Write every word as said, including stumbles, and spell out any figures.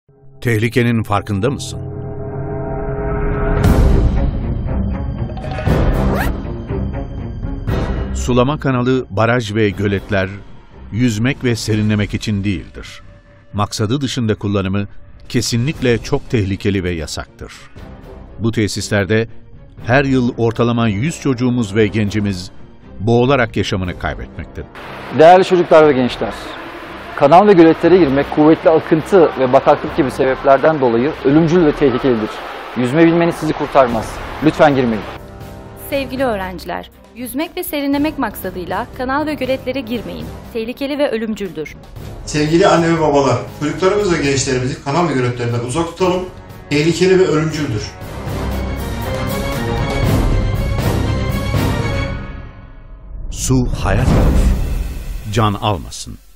Tehlikenin farkında mısın? Sulama kanalı, baraj ve göletler yüzmek ve serinlemek için değildir. Maksadı dışında kullanımı kesinlikle çok tehlikeli ve yasaktır. Bu tesislerde her yıl ortalama yüz çocuğumuz ve gencimiz boğularak yaşamını kaybetmektedir. Değerli çocuklar ve gençler, kanal ve göletlere girmek kuvvetli akıntı ve bataklık gibi sebeplerden dolayı ölümcül ve tehlikelidir. Yüzme bilmeniz sizi kurtarmaz. Lütfen girmeyin. Sevgili öğrenciler, yüzmek ve serinlemek maksadıyla kanal ve göletlere girmeyin. Tehlikeli ve ölümcüldür. Sevgili anne ve babalar, çocuklarımız ve gençlerimizi kanal ve göletlerden uzak tutalım. Tehlikeli ve ölümcüldür. Su hayat verir, can almasın.